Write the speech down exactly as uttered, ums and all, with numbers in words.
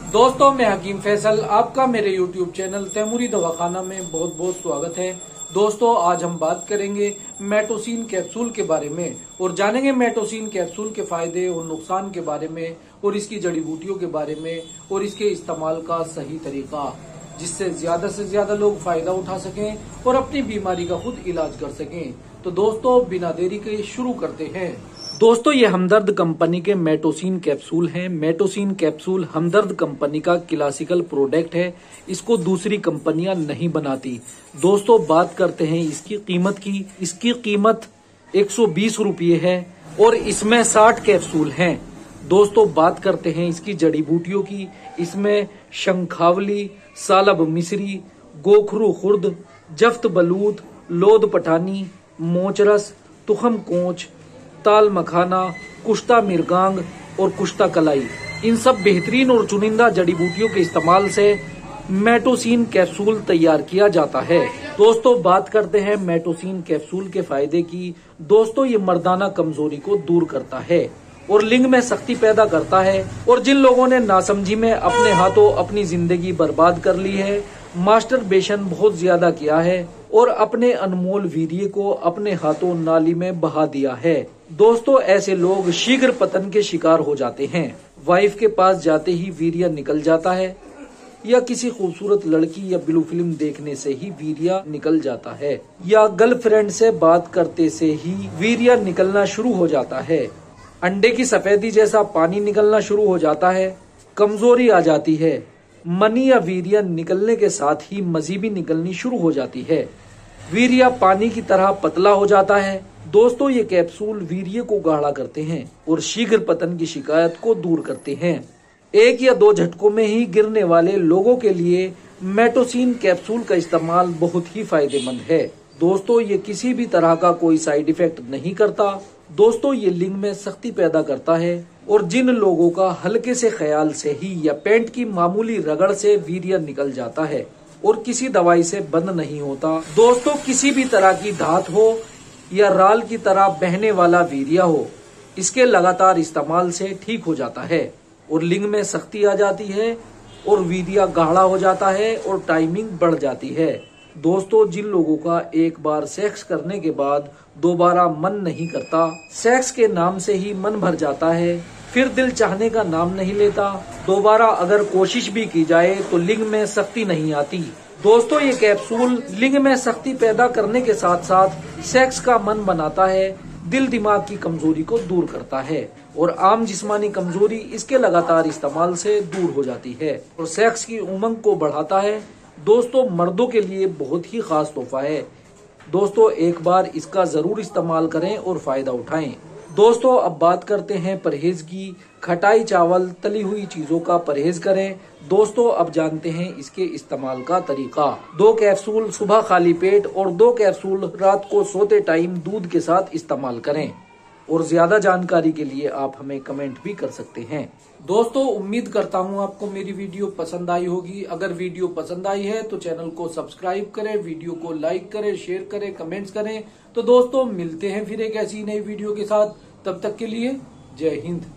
दोस्तों, मैं हकीम फैसल, आपका मेरे यूट्यूब चैनल तैमूरी दवाखाना में बहुत बहुत स्वागत है। दोस्तों, आज हम बात करेंगे मेटोसिन कैप्सूल के बारे में और जानेंगे मेटोसिन कैप्सूल के फायदे और नुकसान के बारे में और इसकी जड़ी बूटियों के बारे में और इसके इस्तेमाल का सही तरीका, जिससे ज्यादा से ज्यादा लोग फायदा उठा सकें और अपनी बीमारी का खुद इलाज कर सकें। तो दोस्तों, बिना देरी के शुरू करते हैं। दोस्तों, ये हमदर्द कंपनी के मेटोसिन कैप्सूल हैं। मेटोसिन कैप्सूल हमदर्द कंपनी का क्लासिकल प्रोडक्ट है, इसको दूसरी कंपनियां नहीं बनाती। दोस्तों, बात करते हैं इसकी कीमत की। इसकी कीमत एक सौ बीस रुपये है और इसमें साठ कैप्सूल हैं। दोस्तों, बात करते हैं इसकी जड़ी बूटियों की। इसमें शंखावली, सालब मिश्री, गोखरू खुर्द, जफ्त बलूत, लोद पठानी, मोचरस, तुखम कोंच, ताल मखाना, कुश्ता मिर्गांग और कुश्ता कलाई, इन सब बेहतरीन और चुनिंदा जड़ी बूटियों के इस्तेमाल से मेटोसिन कैप्सूल तैयार किया जाता है। दोस्तों, बात करते हैं मेटोसिन कैप्सूल के फायदे की। दोस्तों, ये मर्दाना कमजोरी को दूर करता है और लिंग में सख्ती पैदा करता है। और जिन लोगों ने नासमझी में अपने हाथों अपनी जिंदगी बर्बाद कर ली है, मास्टरबेशन बहुत ज्यादा किया है और अपने अनमोल वीर्य को अपने हाथों नाली में बहा दिया है, दोस्तों, ऐसे लोग शीघ्र पतन के शिकार हो जाते हैं। वाइफ के पास जाते ही वीर्य निकल जाता है या किसी खूबसूरत लड़की या ब्लू फिल्म देखने से ही वीर्य निकल जाता है या गर्लफ्रेंड से बात करते से ही वीर्य निकलना शुरू हो जाता है। अंडे की सफेदी जैसा पानी निकलना शुरू हो जाता है। कमजोरी आ जाती है। मनी या वीर्य निकलने के साथ ही मजी भी निकलनी शुरू हो जाती है। वीर्य पानी की तरह पतला हो जाता है। दोस्तों, ये कैप्सूल वीर्य को गाढ़ा करते हैं और शीघ्र पतन की शिकायत को दूर करते हैं। एक या दो झटकों में ही गिरने वाले लोगों के लिए मेटोसिन कैप्सूल का इस्तेमाल बहुत ही फायदेमंद है। दोस्तों, ये किसी भी तरह का कोई साइड इफेक्ट नहीं करता। दोस्तों, ये लिंग में सख्ती पैदा करता है और जिन लोगों का हल्के से ख्याल से ही या पेंट की मामूली रगड़ से वीर्य निकल जाता है और किसी दवाई से बंद नहीं होता। दोस्तों, किसी भी तरह की धात हो या राल की तरह बहने वाला वीर्य हो, इसके लगातार इस्तेमाल से ठीक हो जाता है और लिंग में सख्ती आ जाती है और वीर्य गाढ़ा हो जाता है और टाइमिंग बढ़ जाती है। दोस्तों, जिन लोगों का एक बार सेक्स करने के बाद दोबारा मन नहीं करता, सेक्स के नाम से ही मन भर जाता है, फिर दिल चाहने का नाम नहीं लेता, दोबारा अगर कोशिश भी की जाए तो लिंग में सख्ती नहीं आती। दोस्तों, ये कैप्सूल लिंग में सख्ती पैदा करने के साथ साथ सेक्स का मन बनाता है, दिल दिमाग की कमजोरी को दूर करता है और आम जिस्मानी कमजोरी इसके लगातार इस्तेमाल से दूर हो जाती है और सेक्स की उमंग को बढ़ाता है। दोस्तों, मर्दों के लिए बहुत ही खास तोहफा है। दोस्तों, एक बार इसका जरूर इस्तेमाल करें और फायदा उठाएं। दोस्तों, अब बात करते हैं परहेज की। खटाई, चावल, तली हुई चीजों का परहेज करें। दोस्तों, अब जानते हैं इसके इस्तेमाल का तरीका। दो कैप्सूल सुबह खाली पेट और दो कैप्सूल रात को सोते टाइम दूध के साथ इस्तेमाल करें और ज्यादा जानकारी के लिए आप हमें कमेंट भी कर सकते हैं। दोस्तों, उम्मीद करता हूं आपको मेरी वीडियो पसंद आई होगी। अगर वीडियो पसंद आई है तो चैनल को सब्सक्राइब करें, वीडियो को लाइक करें, शेयर करें, कमेंट्स करें। तो दोस्तों, मिलते हैं फिर एक ऐसी नई वीडियो के साथ। तब तक के लिए जय हिंद।